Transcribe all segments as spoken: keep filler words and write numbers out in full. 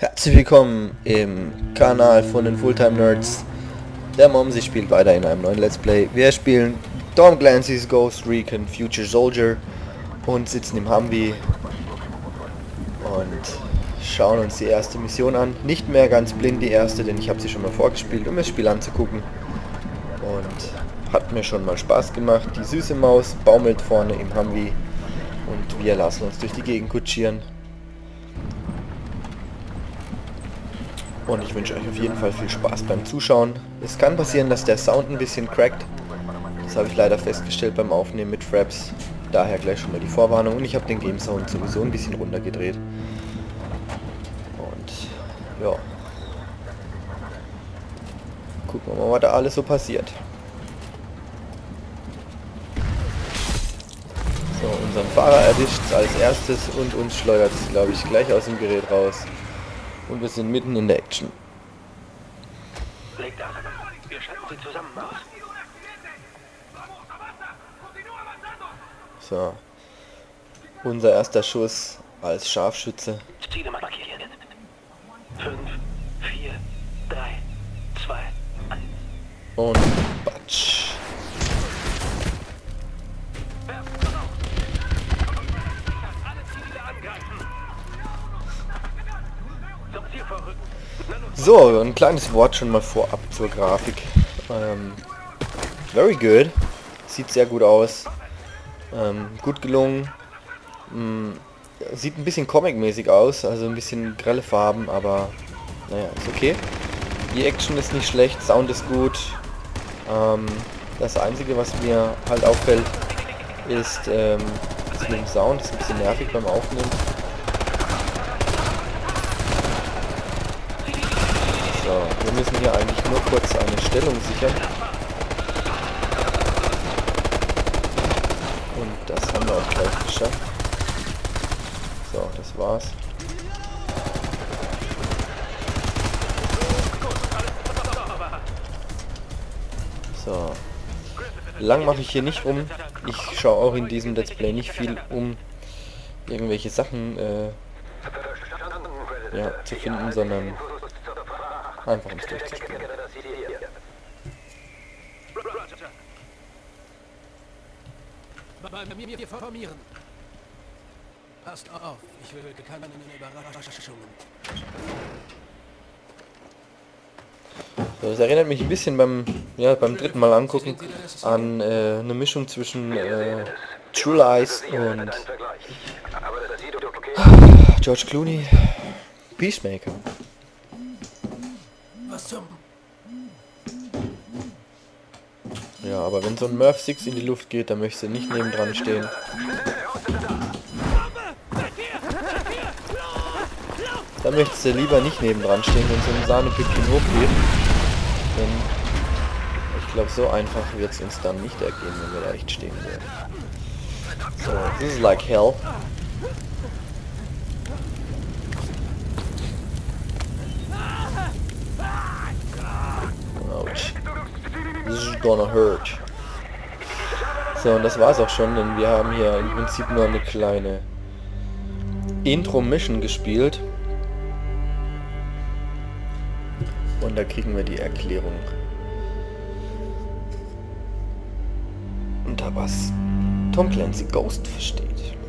Herzlich willkommen im Kanal von den Fulltime Nerds. Der Momsi spielt weiter in einem neuen Let's Play. Wir spielen Tom Clancy's Ghost Recon Future Soldier und sitzen im Humvee und schauen uns die erste Mission an. Nicht mehr ganz blind die erste, denn ich habe sie schon mal vorgespielt, um das Spiel anzugucken. Und hat mir schon mal Spaß gemacht. Die süße Maus baumelt vorne im Humvee und wir lassen uns durch die Gegend kutschieren. Und ich wünsche euch auf jeden Fall viel Spaß beim Zuschauen. Es kann passieren, dass der Sound ein bisschen crackt. Das habe ich leider festgestellt beim Aufnehmen mit Fraps. Daher gleich schon mal die Vorwarnung. Und ich habe den Game Sound sowieso ein bisschen runtergedreht. Und ja. Gucken wir mal, was da alles so passiert. So, unseren Fahrer erwischt es als erstes und uns schleudert es, glaube ich, gleich aus dem Gerät raus. Und wir sind mitten in der Action. Legt ab. Wir schalten sie zusammen aus. So. Unser erster Schuss als Scharfschütze. Ziele markieren. fünf, vier, drei, zwei, eins. Und Batsch. So, ein kleines Wort schon mal vorab zur Grafik. Ähm, very good. Sieht sehr gut aus. Ähm, gut gelungen. Ähm, sieht ein bisschen comic-mäßig aus, also ein bisschen grelle Farben, aber naja, ist okay. Die Action ist nicht schlecht, Sound ist gut. Ähm, das Einzige, was mir halt auffällt, ist ähm, das mit dem Sound. Das ist ein bisschen nervig beim Aufnehmen. So, wir müssen hier eigentlich nur kurz eine Stellung sichern. Und das haben wir auch gleich geschafft. So, das war's. So. Lang mache ich hier nicht rum. Ich schaue auch in diesem Let's Play nicht viel um irgendwelche Sachen äh, ja, zu finden, sondern einfach ums durchzuspielen. Bei mir hier formieren. Passt auf, ich will keine Überraschungen. So, das erinnert mich ein bisschen beim, ja, beim dritten Mal angucken an äh, eine Mischung zwischen äh, True Lies und George Clooney, Peacemaker. Was zum... Ja, aber wenn so ein Murph six in die Luft geht, dann möchtest du nicht nebendran stehen. Da möchtest du lieber nicht nebendran stehen, wenn so ein Sahnepüppchen hochgeht. Denn ich glaube, so einfach wird es uns dann nicht ergehen, wenn wir da echt stehen werden. So, this is like hell. Ouch. This is gonna hurt. So, und das war's auch schon, denn wir haben hier im Prinzip nur eine kleine Intro-Mission gespielt. Und da kriegen wir die Erklärung. Unter was Tom Clancy Ghost versteht.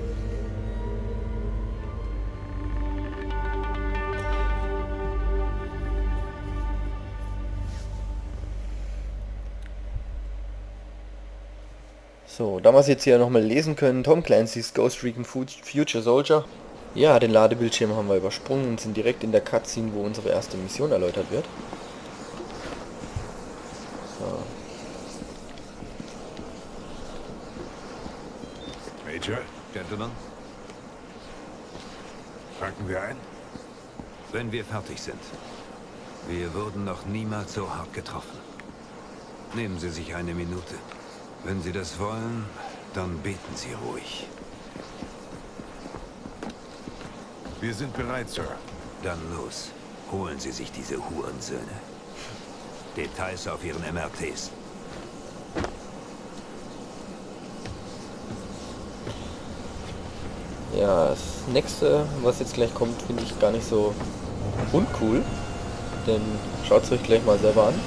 So, da wir es jetzt hier nochmal lesen können, Tom Clancy's Ghost Recon Future Soldier. Ja, den Ladebildschirm haben wir übersprungen und sind direkt in der Cutscene, wo unsere erste Mission erläutert wird. So. Major, Gentlemen. Packen wir ein? Wenn wir fertig sind. Wir wurden noch niemals so hart getroffen. Nehmen Sie sich eine Minute. Wenn Sie das wollen, dann beten Sie ruhig. Wir sind bereit, Sir. Dann los. Holen Sie sich diese Hurensöhne. Details auf Ihren M R Ts. Ja, das nächste, was jetzt gleich kommt, finde ich gar nicht so uncool, denn schaut es euch gleich mal selber an.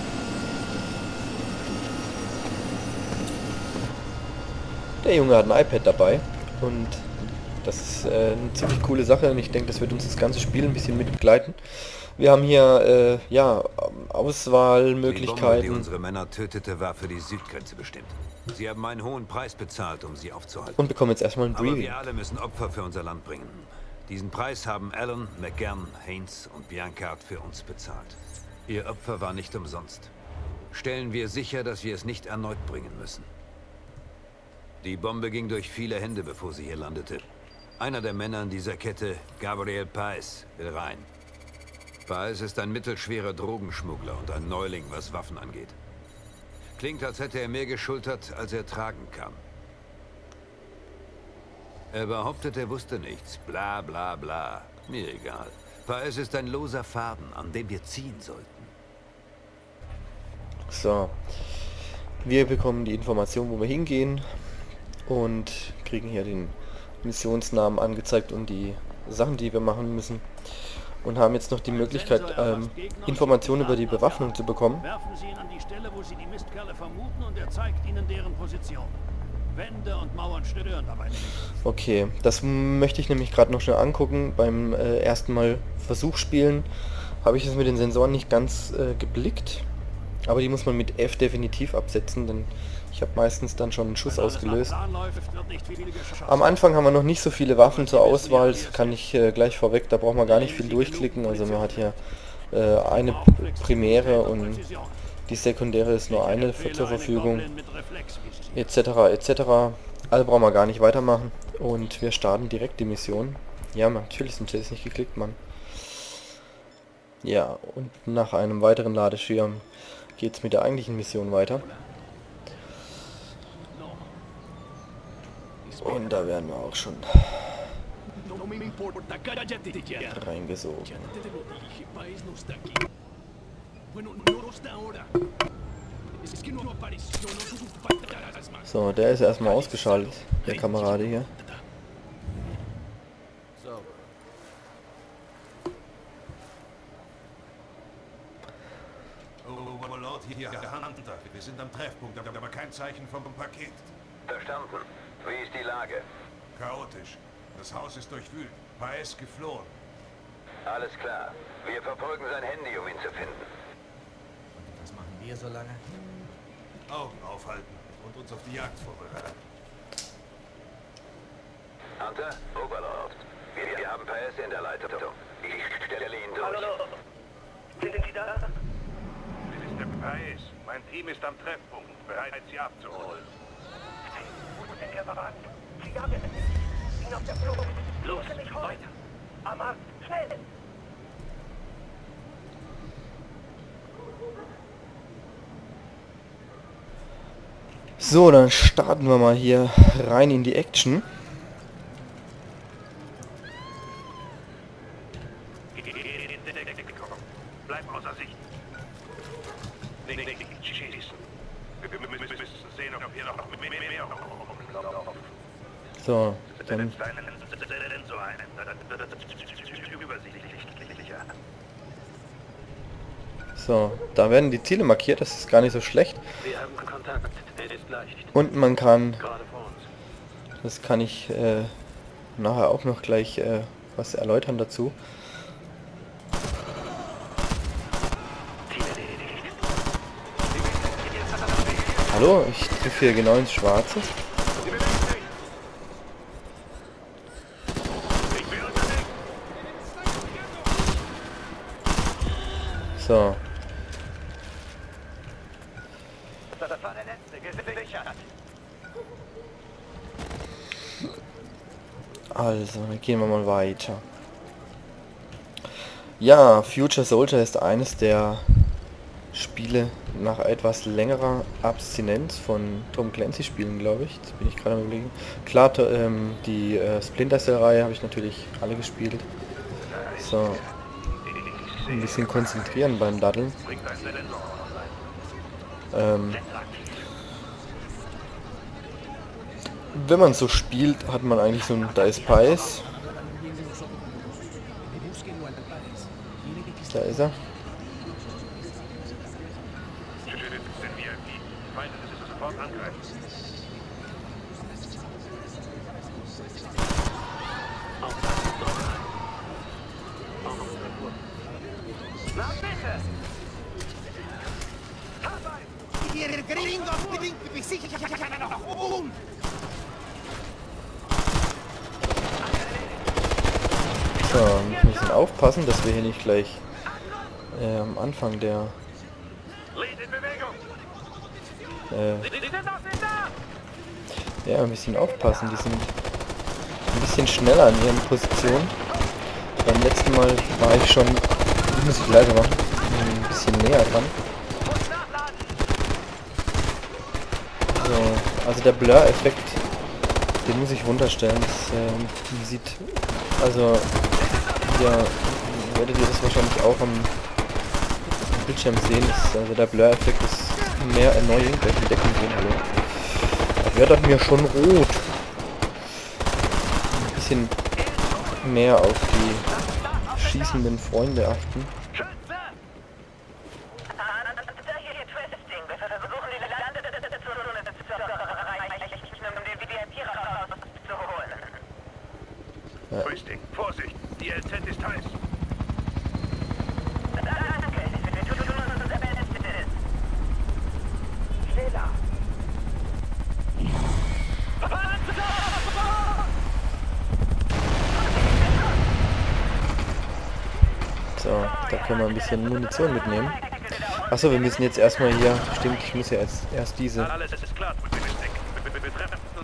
Der Junge hat ein iPad dabei und das ist äh, eine ziemlich coole Sache und ich denke, das wird uns das ganze Spiel ein bisschen mit begleiten. Wir haben hier äh, ja, Auswahlmöglichkeiten. Die Bombe, die unsere Männer tötete, war für die Südgrenze bestimmt. Sie haben einen hohen Preis bezahlt, um sie aufzuhalten. Und bekommen jetzt erstmal ein Aber Briefing. wir alle müssen Opfer für unser Land bringen. Diesen Preis haben Allen, McGann, Haynes und Biancard für uns bezahlt. Ihr Opfer war nicht umsonst. Stellen wir sicher, dass wir es nicht erneut bringen müssen. Die Bombe ging durch viele Hände, bevor sie hier landete. Einer der Männer in dieser Kette, Gabriel Paez, will rein. Paez ist ein mittelschwerer Drogenschmuggler und ein Neuling, was Waffen angeht. Klingt, als hätte er mehr geschultert, als er tragen kann. Er behauptet, er wusste nichts. Bla bla bla. Mir egal. Paez ist ein loser Faden, an dem wir ziehen sollten. So. Wir bekommen die Information, wo wir hingehen und kriegen hier den Missionsnamen angezeigt und die Sachen, die wir machen müssen. Und haben jetzt noch die Möglichkeit, ähm, Informationen über die Bewaffnung zu bekommen. Werfen Sie ihn an die Stelle, wo Sie die Mistkerle vermuten, und er zeigt Ihnen deren Position. Wände und Mauern stören dabei nicht. Okay, das möchte ich nämlich gerade noch schnell angucken. Beim äh, ersten Mal Versuch spielen habe ich es mit den Sensoren nicht ganz äh, geblickt. Aber die muss man mit F definitiv absetzen, denn ich habe meistens dann schon einen Schuss ausgelöst. Am Anfang haben wir noch nicht so viele Waffen zur Auswahl, das kann ich äh, gleich vorweg, da braucht man gar nicht viel durchklicken. Also man hat hier äh, eine Primäre und die Sekundäre ist nur eine für, zur Verfügung, etc. etc. Alle brauchen wir gar nicht weitermachen und wir starten direkt die Mission. Ja, natürlich, sonst hätte ich es nicht geklickt, Mann. Ja, und nach einem weiteren Ladeschirm geht es mit der eigentlichen Mission weiter. Und da werden wir auch schon reingesogen. So, der ist erstmal ausgeschaltet, der Kamerade hier. Lord, hier Hunter. Wir sind am Treffpunkt, aber kein Zeichen vom Paket. Verstanden. Wie ist die Lage? Chaotisch. Das Haus ist durchwühlt. Paez geflohen. Alles klar. Wir verfolgen sein Handy, um ihn zu finden. Was machen wir so lange? Augen aufhalten und uns auf die Jagd vorbereiten. Hunter, Oberlord. Wir, wir haben Paez in der Leitung. Ich stelle ihn durch. Hallo, sind Sie da? Das ist der Paez. Mein Team ist am Treffpunkt, bereit, Sie abzuholen. Wo ist denn der Wagen? Sie haben es nicht. Ihn auf der Flucht. Los, weiter. Amar, schnell! So, dann starten wir mal hier rein in die Action. Bleib außer Sicht. Nicht, nicht, nicht schießen. Wir müssen sehen, ob hier noch mehr, mehr rumlaufen. So, dann Setz deinen Sensor ein. Übersichtlicher. so, da werden die Ziele markiert, das ist gar nicht so schlecht. Wir haben Kontakt. Er ist leicht. Und man kann, Gerade vor uns. das kann ich äh, nachher auch noch gleich äh, was erläutern dazu. Hallo, ich treffe hier genau ins Schwarze. So. Das war der letzte, gesichert. Also, dann gehen wir mal weiter. Ja, Future Soldier ist eines der Spiele nach etwas längerer Abstinenz von Tom Clancy Spielen, glaube ich. Jetzt bin ich gerade am Überlegen. Klar, ähm, die äh, Splinter Cell Reihe habe ich natürlich alle gespielt. So. Ein bisschen konzentrieren beim Daddeln. Ähm, wenn man so spielt, hat man eigentlich so ein, da ist Paez. Da ist er. Schützen V I P. Feinde müssen sofort angreifen. Na bitte! Ihr Gringo bringt mich sicher noch um! So, wir müssen aufpassen, dass wir hier nicht gleich äh, am Anfang der Lied in Bewegung! äh, Sie sind noch nicht da! ja, ein bisschen aufpassen. Die sind ein bisschen schneller in ihren Positionen. Beim letzten Mal war ich schon, muss ich leider machen, ein bisschen näher dran. So, also der Blur-Effekt, den muss ich runterstellen. Das ähm, sieht, also ja, werdet ihr das wahrscheinlich auch am Bildschirm sehen. Das, also der Blur-Effekt ist mehr erneuend, gleich die Deckung gehen. Hallo. Da wird er mir schon rot. Ein bisschen mehr auf die schießenden Freunde achten. Twisting, Vorsicht! Die L Z ist heiß! Schneller! So, da können wir ein bisschen Munition mitnehmen. Achso, wir müssen jetzt erstmal hier, stimmt, ich muss ja erst, erst diese. Alles ist klar, Twisting. Wir, wir, wir treffen uns.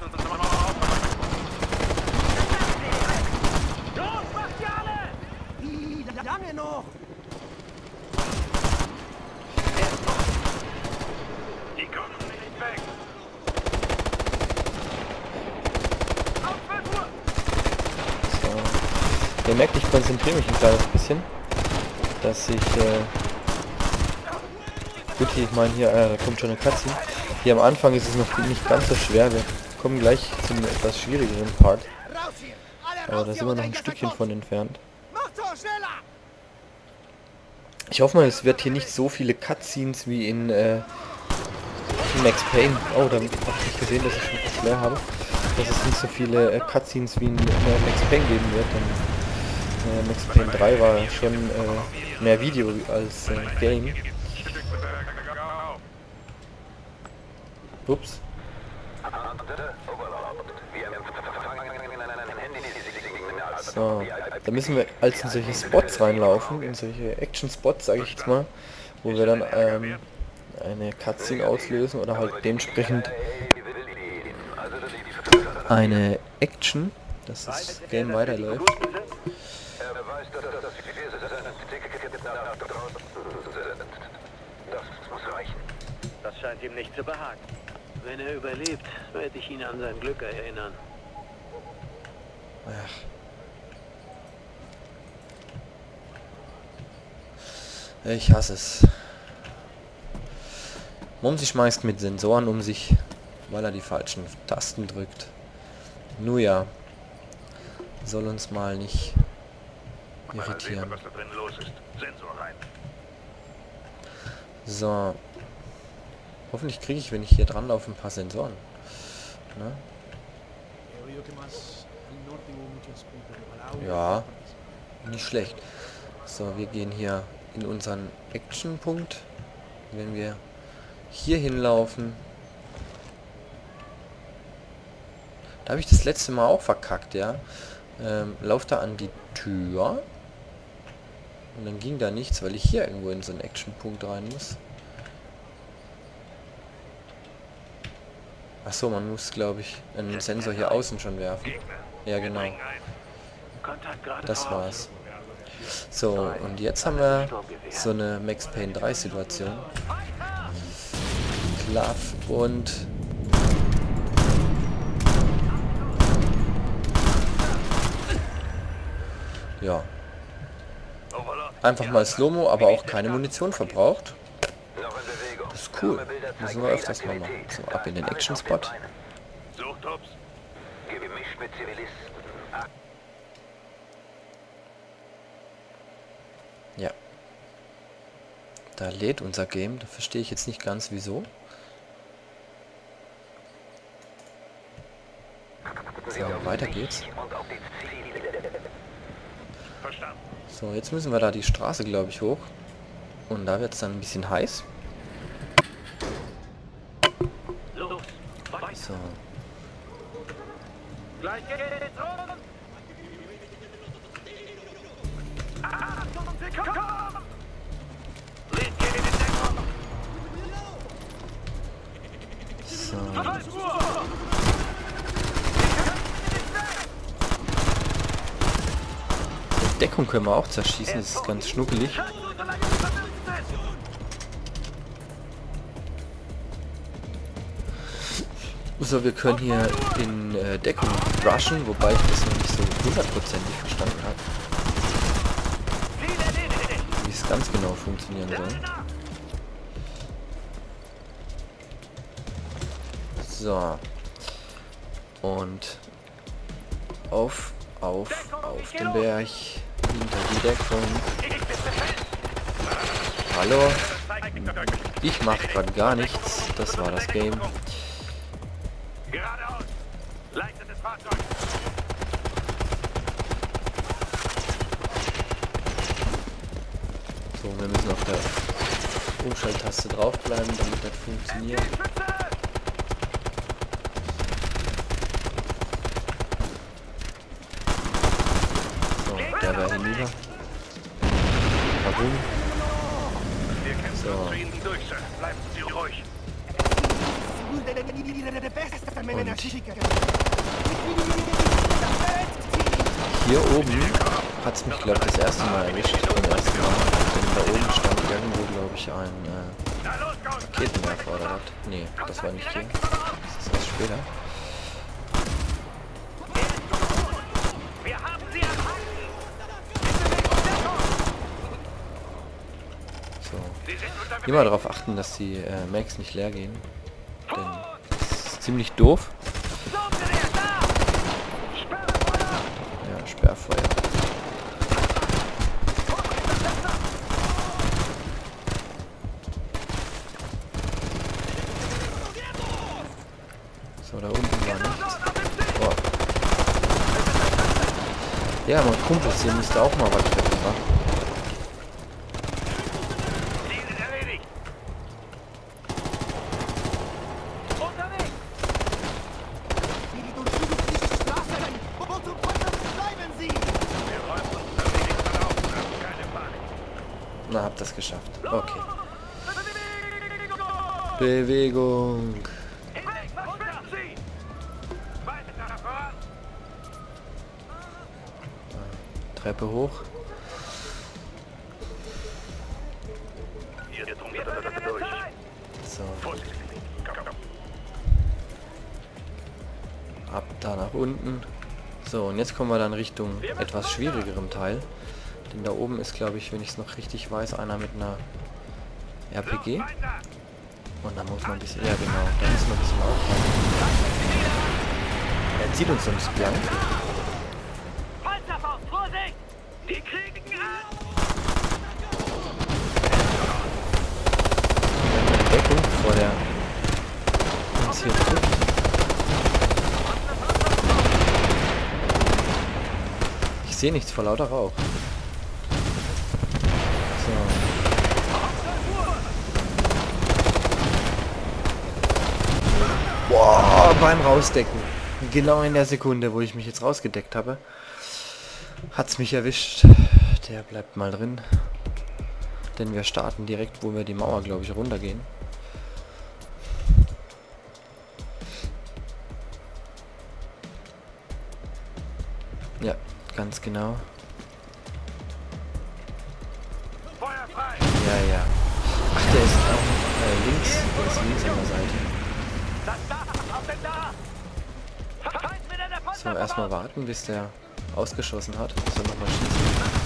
Los, macht sie alle! Wie lange noch? Die kommen nicht weg! So. Ihr merkt, ich konzentriere mich ein kleines bisschen, dass ich, äh gut, hier, ich meine, hier, äh, da kommt schon eine Cutscene. Hier am Anfang ist es noch nicht ganz so schwer, wir kommen gleich zum etwas schwierigeren Part. Raus hier! Alle Aber raus da hier sind wir und noch ein ein Stückchen Kopf! von entfernt. Macht so, schneller! Ich hoffe mal, es wird hier nicht so viele Cutscenes wie in, äh, in Max Payne. Oh, da habe ich gesehen, dass ich schon fast leer habe. Dass es nicht so viele äh, Cutscenes wie in äh, Max Payne geben wird. Denn äh, Max Payne drei war schon äh, mehr Video als äh, Game. Ups. So, da müssen wir als in solche Spots reinlaufen, in solche Action-Spots, sage ich jetzt mal, wo wir dann ähm, eine Cutscene auslösen oder halt dementsprechend eine Action, dass das Game weiterläuft. Das scheint ihm nicht zu behagen. Wenn er überlebt, werde ich ihn an sein Glück erinnern. Ach. Ich hasse es. Mumsi schmeißt mit Sensoren um sich, weil er die falschen Tasten drückt. Nun ja, soll uns mal nicht irritieren. Was da drin los ist. Sensor rein. So. Hoffentlich kriege ich, wenn ich hier dran laufe, ein paar Sensoren. Ne? Ja, nicht schlecht. So, wir gehen hier in unseren Action-Punkt. Wenn wir hier hinlaufen. Da habe ich das letzte Mal auch verkackt, ja. Ähm, lauf da an die Tür. Und dann ging da nichts, weil ich hier irgendwo in so einen Action-Punkt rein muss. Achso, man muss, glaube ich, einen Sensor hier außen schon werfen. Ja, genau. Das war's. So, und jetzt haben wir so eine Max Payne drei Situation. Klaff und... Ja. Einfach mal Slow-Mo, aber auch keine Munition verbraucht. Das ist cool. Müssen wir öfters mal machen. So, ab in den Action-Spot. Suchtops. Gemischt mit Zivilisten. Ja. Da lädt unser Game. Da verstehe ich jetzt nicht ganz, wieso. So, weiter geht's. So, jetzt müssen wir da die Straße, glaube ich, hoch. Und da wird es dann ein bisschen heiß. So. Gleich geht's rum! Achtung, sie kommen! Lied geht in den Deckung! So. Die Deckung können wir auch zerschießen, das ist ganz schnuckelig. So, wir können hier in äh, Deckung rushen, wobei ich das noch nicht so hundertprozentig verstanden habe, wie es ganz genau funktionieren soll. So. Und auf, auf, auf den Berg, hinter die Deckung. Hallo? Ich mache gerade gar nichts, das war das Game. Geradeaus! Leichtetes Fahrzeug! So, wir müssen auf der Umschalttaste draufbleiben, damit das funktioniert. So, der wäre hinüber. Warum? Wir kämpfen So. uns zu Ihnen durch, Sir. Bleiben Sie ruhig. Hier oben hat es mich, glaube ich, das erste Mal erwischt. Beim ersten Mal. Denn da oben stand irgendwo, glaube ich, ein äh, Raketenwerfer oder was. Nee, das war nicht hier. Das ist erst später. Wir haben Sie am Haken! So. Immer darauf achten, dass die äh, Mags nicht leer gehen. Denn das ist ziemlich doof. Ja, Sperrfeuer. So, da unten war nichts. Boah. Ja, mein Kumpel, hier müsste auch mal was treffen, wa? Na, hab das geschafft. Okay. Bewegung. Treppe hoch. So. Ab da nach unten. So, und jetzt kommen wir dann Richtung etwas schwierigerem Teil. Denn da oben ist, glaube ich, wenn ich es noch richtig weiß, einer mit einer R P G. Und da muss man ein bisschen... Ja, genau. Da müssen wir ein bisschen aufpassen. Er zieht uns so ein bisschen blank. Die kriegen an! Die Deckung, bevor der uns hier trifft. Ich sehe nichts vor lauter Rauch. So. Boah, beim Rausdecken. Genau in der Sekunde, wo ich mich jetzt rausgedeckt habe, hat's mich erwischt. Der bleibt mal drin. Denn wir starten direkt, wo wir die Mauer, glaube ich, runtergehen. Ja, ganz genau. Ja, ja. Ach, der ist auch äh, links. Der ist links an der Seite. So, erstmal warten, bis der ausgeschossen hat. So, nochmal schießen.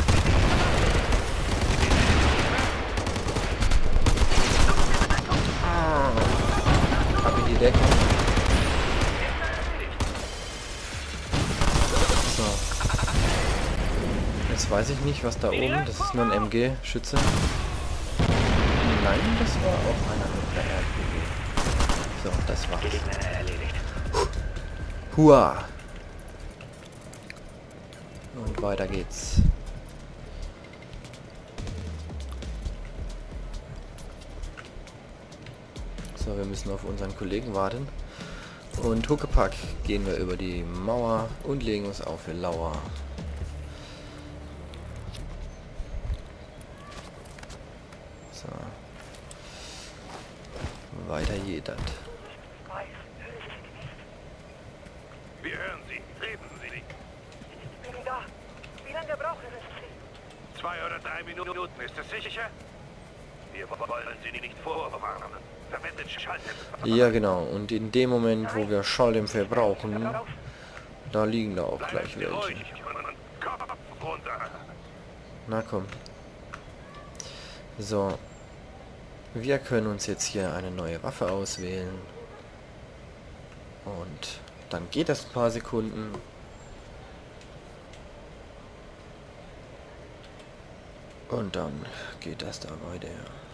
Ah, habe ich die Deckung. So. Jetzt weiß weiß ich nicht, was da oben... Das ist nur ein M G-Schütze. Nein, das war auch einer mit einer R P G. So, das war's. Hua! Und weiter geht's. So, wir müssen auf unseren Kollegen warten. Und Huckepack gehen wir über die Mauer und legen uns auf für Lauer. So. Weiter jedert. Wir hören Sie. Reden Sie. Ich bin da. Wie lange brauchen Sie? Zwei oder drei Minuten, ist das sicher? Wir wollen Sie nicht vorwarnen. Verwendet Schalldämpfer. Ja, genau. Und in dem Moment, wo wir Schalldämpfer brauchen, da liegen da auch gleich welche. Na komm. So. Wir können uns jetzt hier eine neue Waffe auswählen. Und dann geht das ein paar Sekunden. Und dann geht das da weiter.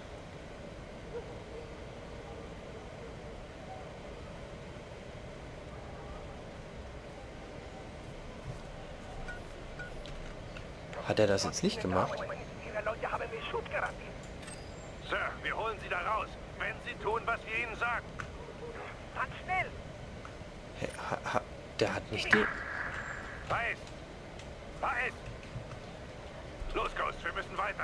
Hat er das jetzt nicht gemacht? Ihre Leute haben mir Schub geraten. Sir, wir holen Sie da raus, wenn Sie tun, was wir Ihnen sagen. Fahrt schnell. Hey, ha, ha, der hat nicht die... Weiß! Weiß! Los, Ghost, wir müssen weiter.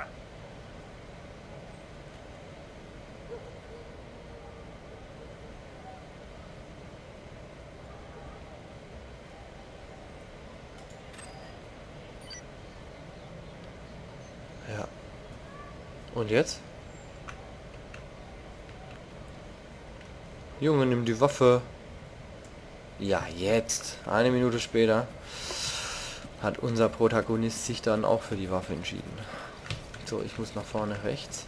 Ja. Und jetzt? Junge, nimm die Waffe. Ja, jetzt. Eine Minute später hat unser Protagonist sich dann auch für die Waffe entschieden. So, ich muss nach vorne rechts.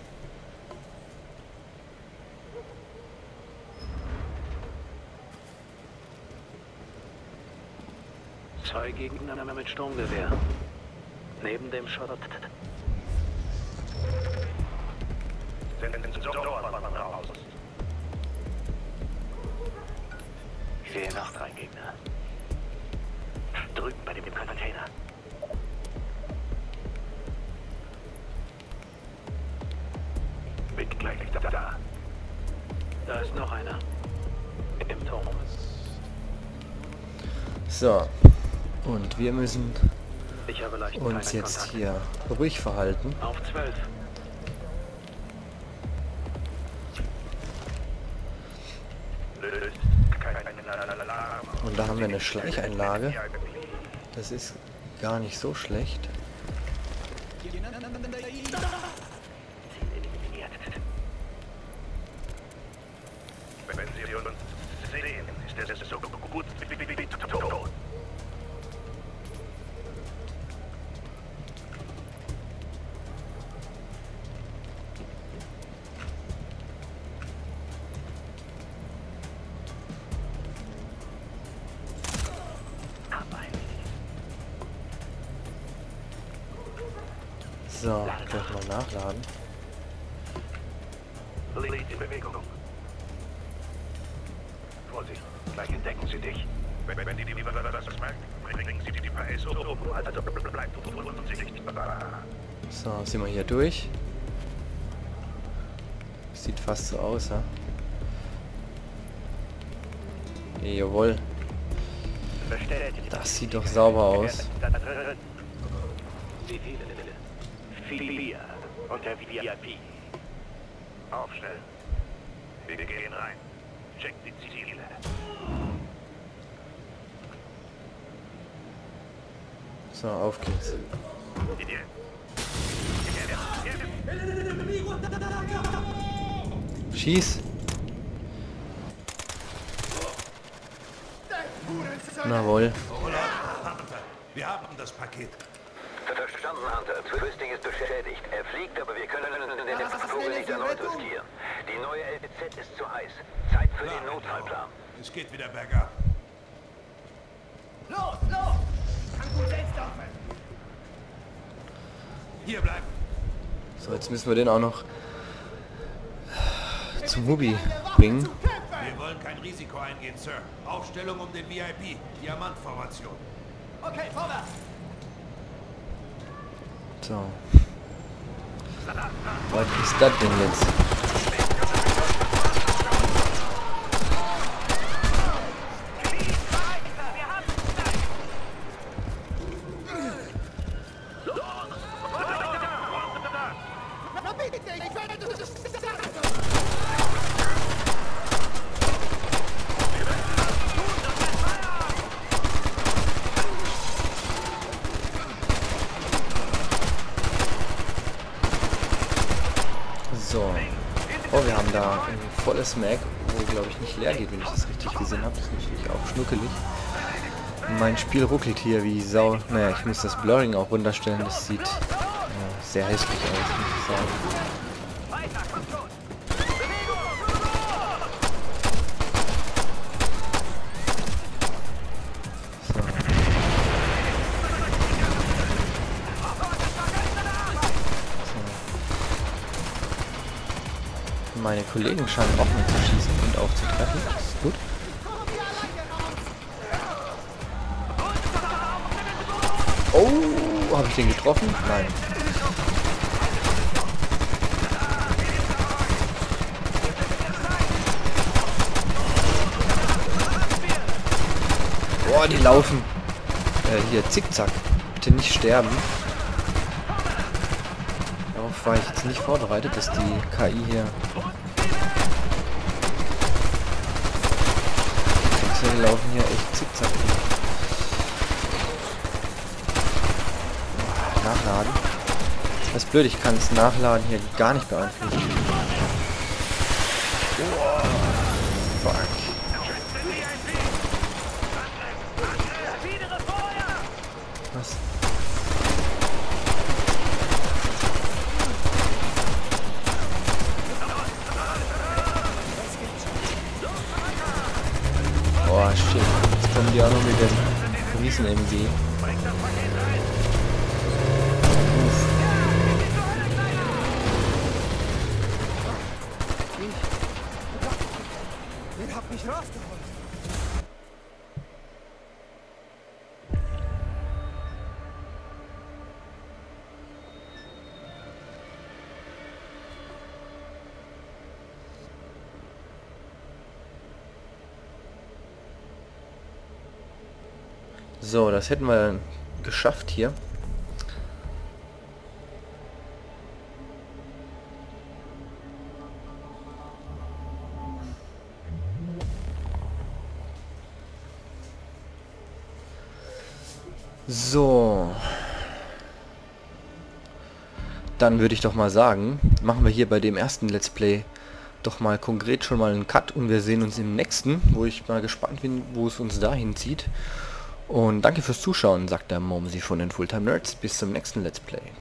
Zwei Gegner mit Sturmgewehr. Neben dem Schott. Senden Sie dort raus. Ich sehe noch drei Gegner. Drüben bei dem Container. Bin gleich da. Da ist noch einer. Im Turm. So. Und wir müssen Ich habe leicht uns keinen jetzt Kontakt. hier ruhig verhalten. Auf zwölf. Und da haben wir eine Schleicheinlage. Das ist gar nicht so schlecht. Wenn Sie uns sehen, ist es so gut wie tot. So, gleich mal nachladen. Lied in Bewegung. Vorsicht, gleich entdecken Sie dich. Wenn, wenn die Liebe das merkt, bringen Sie die P S um. Also bleibt unsichtlich. So, sind wir hier durch. Sieht fast so aus, ja? Jawohl. Das sieht doch sauber aus. Wie viele? Vier. Unter V I P. Aufstellen. Wir gehen rein. Check die Ziele. So, auf geht's. Schieß! Jawohl. Wir haben das Paket. Verstanden, Hunter. Twisting ist beschädigt. Er fliegt, aber wir können den Vogel nicht erneut riskieren. Die neue L B Z ist zu heiß. Zeit für den Notfallplan. Es geht wieder bergab. Los, los! An gut Selbstdorfen! Hier bleiben. So, jetzt müssen wir den auch noch zum Hubi bringen. Wir wollen kein Risiko eingehen, Sir. Aufstellung um den V I P. Diamantformation. Okay, vorwärts! So. Was ist das denn jetzt? So. Oh, wir haben da ein volles Mag, wo glaube ich nicht leer geht, wenn ich das richtig gesehen habe. Das ist natürlich auch schnuckelig. Mein Spiel ruckelt hier wie Sau. Naja, ich muss das Blurring auch runterstellen. Das sieht ja, sehr hässlich aus, muss ich sagen. Meine Kollegen scheinen auch mit zu schießen und auch zu treffen. Das ist gut. Oh, habe ich den getroffen? Nein. Boah, die laufen. Äh, hier, zickzack. Bitte nicht sterben. Darauf war ich jetzt nicht vorbereitet, dass die K I hier... Die laufen hier echt zickzack. Nachladen. Das ist blöd, ich kann das Nachladen hier gar nicht beeinflussen. Oh, fuck. Was? Boah, shit. Jetzt kommen die auch noch mit dem Riesen-M G. Ihr habt mich rausgeholt. So, das hätten wir geschafft hier. So. Dann würde ich doch mal sagen, machen wir hier bei dem ersten Let's Play doch mal konkret schon mal einen Cut und wir sehen uns im nächsten, wo ich mal gespannt bin, wo es uns dahin zieht. Und danke fürs Zuschauen, sagt der Momsi von den Fulltime Nerds. Bis zum nächsten Let's Play.